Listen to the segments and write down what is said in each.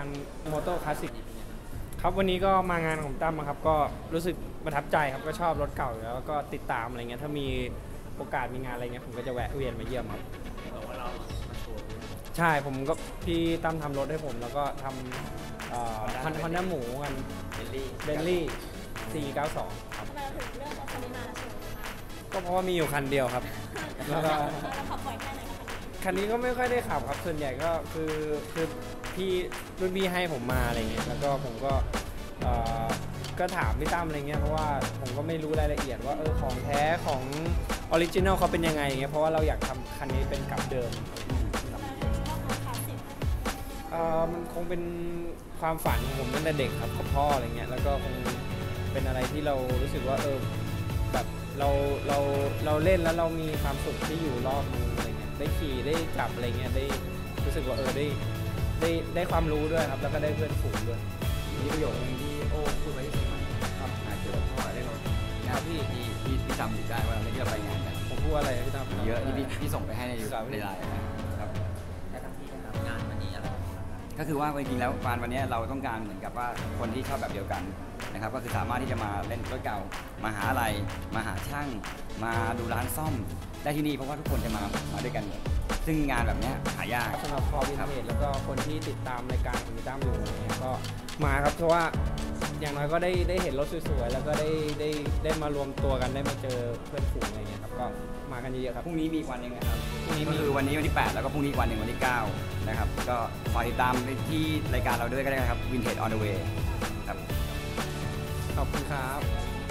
มอเตอร์คลาสสิกครับวันนี้ก็มางานของตั้มครับก็รู้สึกประทับใจครับก็ชอบรถเก่าแล้วก็ติดตามอะไรเงี้ยถ้ามีโอกาสมีงานอะไรเงี้ยผมก็จะแวะเวียนมาเยี่ยมครับใช่ผมก็พี่ตั้มทำรถให้ผมแล้วก็ทำฮอนด้าหมูกันเบนลี่492ครับก็เพราะว่ามีอยู่คันเดียวครับแล้วก็คันนี้ก็ไม่ค่อยได้ขับครับส่วนใหญ่ก็คือพี่รุ่นพี่ให้ผมมาอะไรเงี้ยแล้วก็ผมก็ถามพี่ตั้มอะไรเงี้ยเพราะว่าผมก็ไม่รู้รายละเอียดว่าของแท้ของออริจินัลเขาเป็นยังไงเงี้ยเพราะว่าเราอยากทำคันนี้เป็นกับเดิมมันคงเป็นความฝันของผมตั้งแต่เด็กครับกับพ่ออะไรเงี้ยแล้วก็คงเป็นอะไรที่เรารู้สึกว่าแบบเราเล่นแล้วเรามีความสุขที่อยู่รอบนึงอะไรเงี้ยได้ขี่ได้จับอะไรเงี้ยได้รู้สึกว่าได้ความรู้ด้วยครับแล้วก็ได้เพื่อนฝูงด้วยมีประโยคนึงที่โอ้พูดไปที่สุดมันครับเกี่ยวกับพ่อเรื่องรถนะครับพี่จำอยู่ได้ว่าที่เราไปงานกันผมพูดอะไรพี่ตั้มเยอะที่พี่ส่งไปให้ในไลน์นะครับแต่ทั้งที่นะครับงานวันนี้อะไรก็คือว่าจริงๆแล้ววันนี้เราต้องการเหมือนกับว่าคนที่ชอบแบบเดียวกันนะครับก็คือสามารถที่จะมาเล่นรถเก่ามาหาอะไรมาหาช่างมาดูร้านซ่อมได้ที่นี่เพราะว่าทุกคนจะมาด้วยกันซึ่งงานแบบนี้หายากสำหรับคอวินเทจแล้วก็คนที่ติดตามรายการของพี่ตั้มอยู่เนี่ยก็มาครับเพราะว่าอย่างน้อยก็ได้เห็นรถสวยๆแล้วก็ได้มารวมตัวกันได้มาเจอเพื่อนฝูงอะไรเงี้ยครับก็มากันเยอะๆครับพรุ่งนี้มีวันนึงนะครับพรุ่งนี้มีวันนี้วันที่8แล้วก็พรุ่งนี้วันนึงวันที่9นะครับก็ฝากติดตามที่รายการเราด้วยก็ได้ครับ Vintage on the way ครับขอบคุณครับ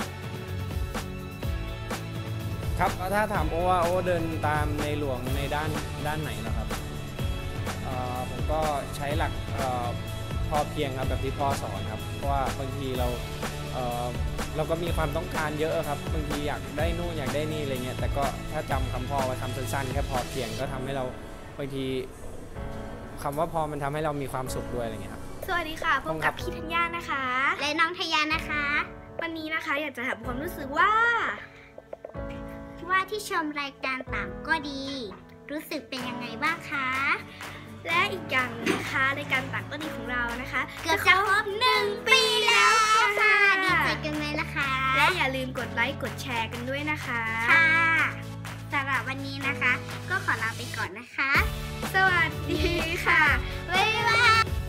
ครับถ้าถามโอว่าโอเดินตามในหลวงในด้านไหนนะครับผมก็ใช้หลักพอเพียงครับแบบที่พ่อสอนครับเพราะว่าบางทีเราก็มีความต้องการเยอะครับบางทีอยากได้นู่นอยากได้นี่อะไรเงี้ยแต่ก็ถ้าจำคำพ่อไว้คำสั้นๆแค่พอเพียงก็ทำให้เราบางทีคำว่าพอมันทำให้เรามีความสุขด้วยอะไรเงี้ยครับสวัสดีค่ะพบกับพี่ธัญญานะคะและน้องทยานะคะวันนี้นะคะอยากจะถามความรู้สึกว่าที่ชมรายการต่างก็ดีรู้สึกเป็นยังไงบ้างคะและอีกอย่างนะคะรายการต่างก็ดีของเรานะคะเกือบจะครบ1 ปีแล้วค่ะดีใจกันไหมล่ะคะและอย่าลืมกดไลค์กดแชร์กันด้วยนะคะค่ะสำหรับวันนี้นะคะก็ขอลาไปก่อนนะคะสวัสดีค่ะบ๊ายบาย